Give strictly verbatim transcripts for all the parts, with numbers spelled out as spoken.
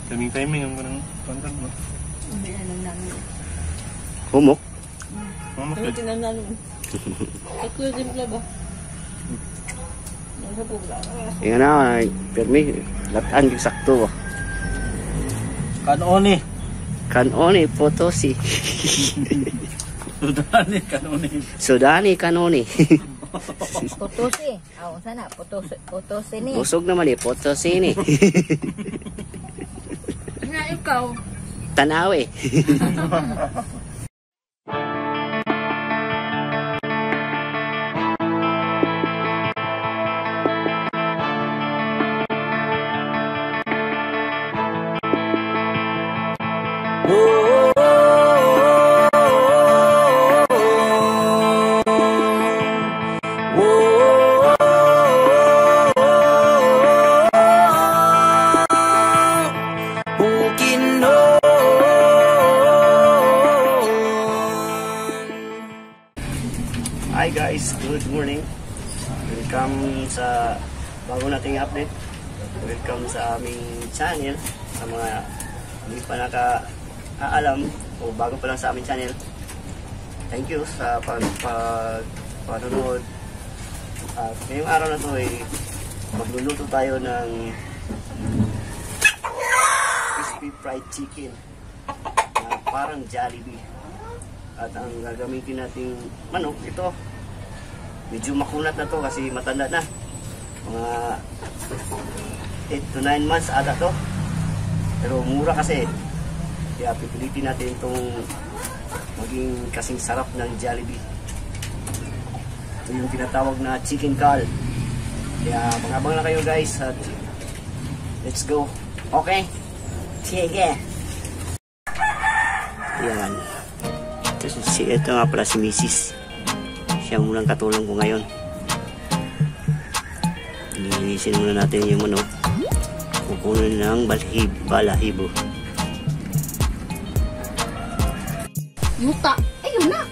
Timing-timing ang kanang pangkat mo. Hindi na nang namin. Humok? Humok Hindi ka. na namin. Ito yung simple ba? Nasa po ba? Yan na, permi. Lataan yung sakto. Kanoni. Kanoni, Potosi. Sudani, kanoni. Sudani, kanoni. Potosi. Ako sana, Potosi. Potosi ni. Busog naman eh, Potosi ni. Nga ikaw. Tanawe. Hi guys, good morning. Welcome sa bago nating update. Welcome sa aming channel. Sa mga hindi pa nakaalam o bago pa lang sa aming channel, thank you sa pag, pag panonood. At ngayong araw na to ay magluluto tayo ng crispy fried chicken na parang Jollibee. At ang gagamitin nating manok, ito medyo makunat na to kasi matanda na, mga eight to nine months ata to, pero mura kasi, kaya pipilitin natin itong maging kasing sarap ng Jollibee. Ito yung tinatawag na chicken call, kaya mag-abang na kayo guys at let's go. Okay, sige. Yan. Si, ito nga pala si Missus Siya munang katulong ko ngayon. Nilinisin muna natin yung manok. Kukunin ng balhib, balahibo. Yuta. Ayun na.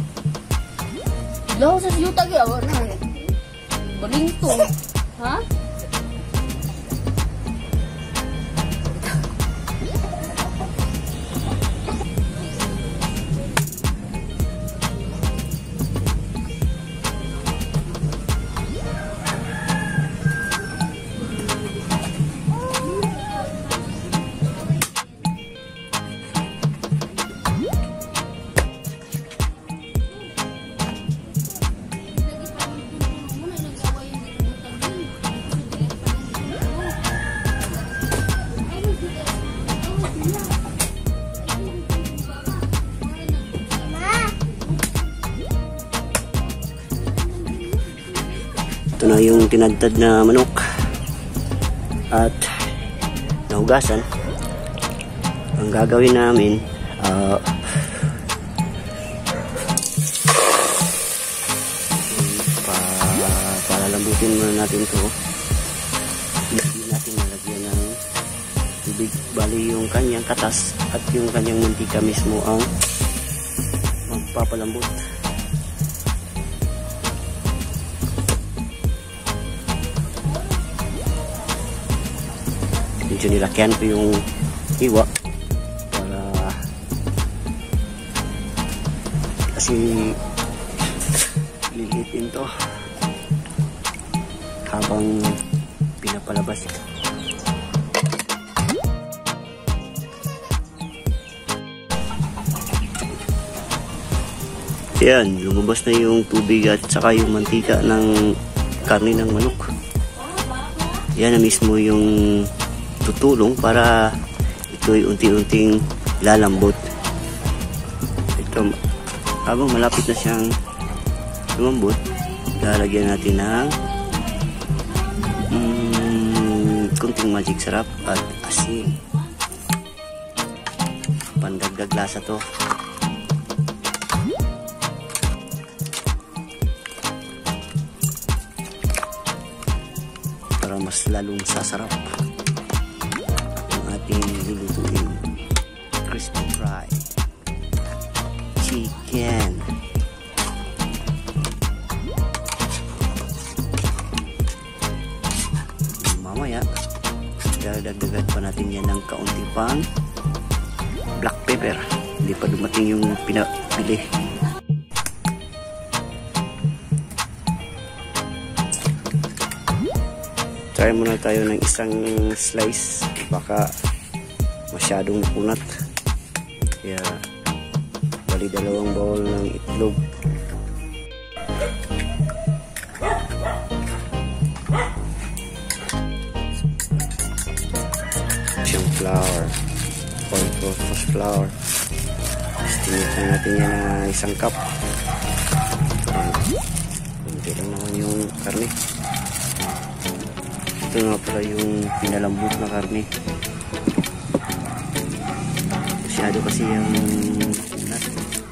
Laho sa yuta kaya. Balingtong. Ha? Ito na yung tinadtad na manok at nahugasan. Ang gagawin namin, uh, pa, palalambutin muna natin ito. Hindi natin nalagyan ng tubig, bali yung kanyang katas at yung kanyang mantika mismo ang magpapalambot. Medyo nilakyan ko yung hiwa para kasi lilitin to habang pinapalabas ito. Yan, lumabas na yung tubig at saka yung mantika ng karne ng manok. Yan na mismo yung tutulong para ito'y unti-unting lalambot. Ito, habang malapit na siyang lumambot, lalagyan natin ng mm, kunting magic sarap at asin. Pandagdag lasa to. Para mas lalong sasarap lulutuin crispy fried chicken. Mamaya dadagdagan pa natin yan ng kaunti pang black pepper. Hindi pa dumating yung pinabili. Try muna tayo ng isang slice. Baka masyadong makunat. Kaya bali dalawang bowl ng itlog. Siyang flour. All-purpose flour. Tinitan natin yan na isang cup. Hindi lang naman yung karne. Ito nga pala yung pinalambot na karne. Masyado kasi yung kunat.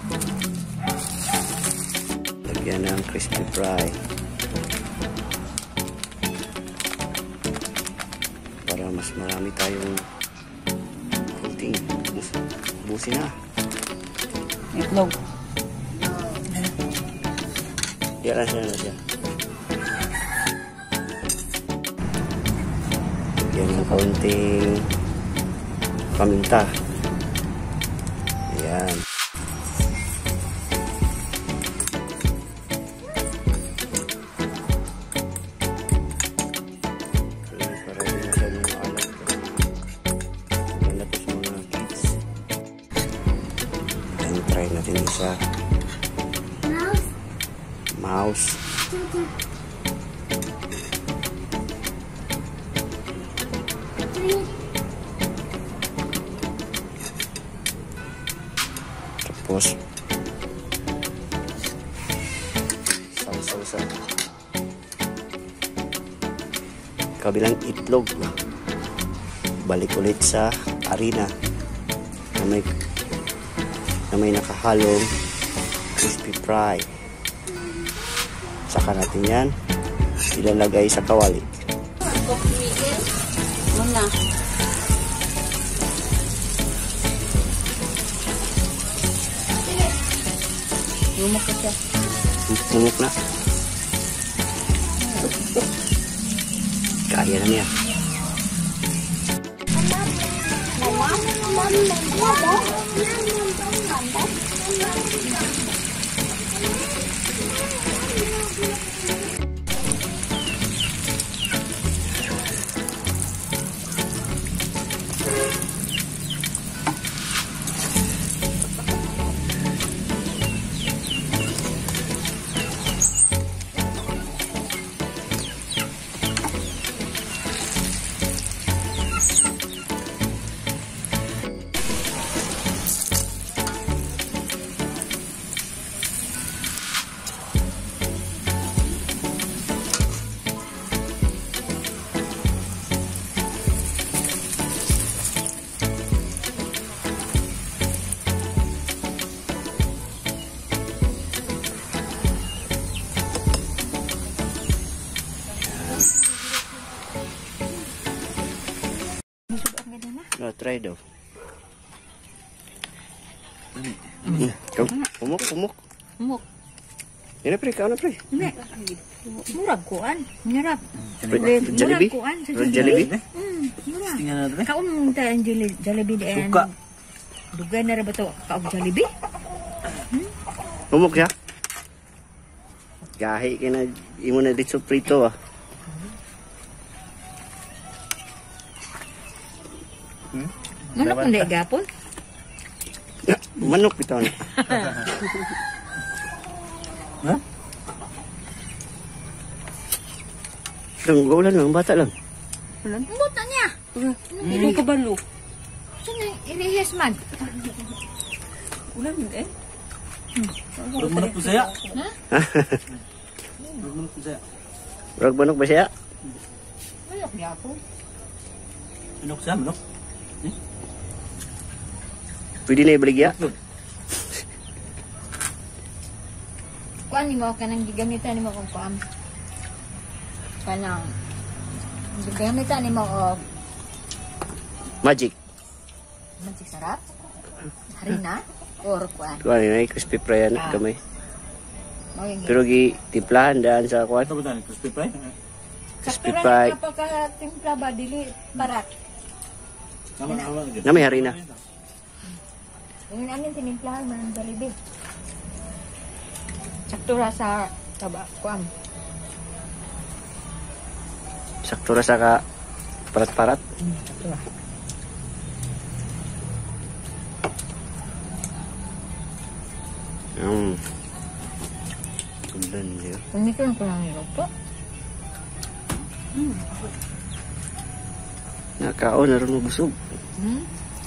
Lagyan ng crispy fry. Para mas marami tayong kunting busin na. Itlog. Diyan lang siya na siya. Lagyan ng kaunting paminta. Ayan. Para hindi masyadong maalat. Maganda po sa mga kids. Ayan, try natin isa. Mouse. Tapos sausa-sausa. Kabilang itlog. Balik ulit sa harina na may na may nakahalong crispy fry. Saka natin yan ilalagay sa kawali. Muna. Lumok ka siya. Mumuk na. Kaya na niya. No, try daw. Mm. Ikaw, pumuk, pumuk. Muk. Yan na pre, ikaw na pre. Hindi. Murag kuan. Nyarap. Red Jollibee? Murag kuan. Red Jollibee? Hmm, murag. Tingnan natin eh. Kaon tayo ang Jolli- Jollibee din. Suka. Dugay na rin ba ito? Kaog Jollibee? Pumuk siya. Gahi ka na, imo na dito prito ah. Manok hindi gapon? Manok ito na. Ha? Lang, ulan lang, bata lang. Buta niya. Hindi ka balo. Saan yung irihis man? Ulan eh. Huwag manok po saya. Ha? Huwag manok po saya. Rag manok ba siya? Manok gapon. Manok siya, manok. Pwede na ibaligya. Kuan ni mo kanang gigamitan ni mo kung kuan. Kanang gigamitan ni mo og Magic. magic sarap. Harina or kuan. Kuha na crispy fry na Ah. kamay. Mao yung Pero gi timplahan daan sa kuha. Ito ba tayo? Crispy fry? Crispy Pero fry. kapag ka timpla ba dili barat. Tama na tama. Na may harina. Yung namin tinimplahan man ang Jollibee. Sakto ra sa taba kuan. Sakto ra sa ka parat-parat. Hmm, sakto ra. Hmm. Kundan niya. Kung ito lang ko lang niluto. Nakaon na rin busog. Hmm?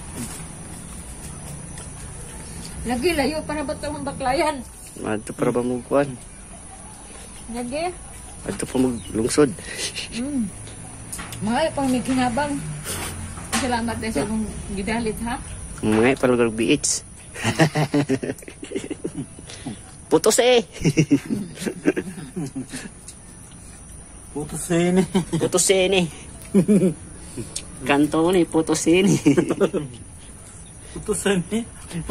Lagi layo para ba itong baklayan? Adto para ba magkuhan? Lagi. Adto pa maglungsod. Hmm. Mga pang may kinabang. Salamat dahil sa kong gidalit ha. Mga palugar B H. Putos eh. Putos ini. Putos eh ni. Kanto ni putos eh ni. Putos ini.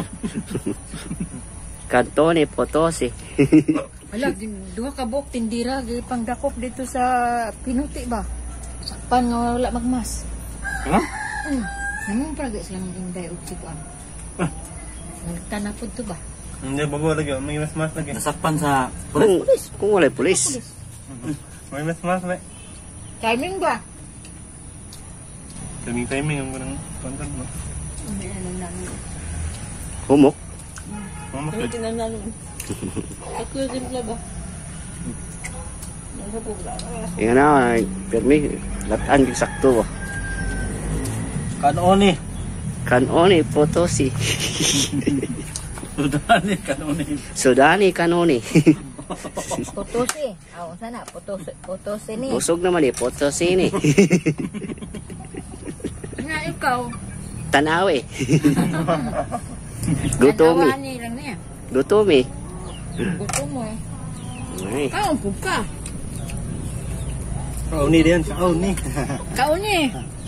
Kanto ni putos eh. Wala, dua ka buok tindira gi pangdakop dito sa Pinuti ba? Sakpan nga wala magmas. Ha? Hmm. Namun pra guys lang yung day uti ko ang. Nagtanapod to ba? Hindi, bago lagi. May mas-mas lagi. Nasakpan sa Kung, kung wala'y pulis. May mas-mas lagi. Timing ba? Timing-timing ang ganang content mo. Hindi na lang namin. Humok. Mamak Hindi na namin. Tatlo din pala ba? Nasa po ba? Yan na, permi. Latan yung sakto. kanoni. Kanoni putosi. Sudani kanoni. Sudani kanoni. Putusi. Aw, sana putus putusi ni. Busog naman eh, putosi ni. Nga ikaw. Tanawe. Gutomi. Anawani lang niya. Gutomi. Gutom mo eh. Ay. Kaon po ka. Kauni din. Kauni. Kaon eh.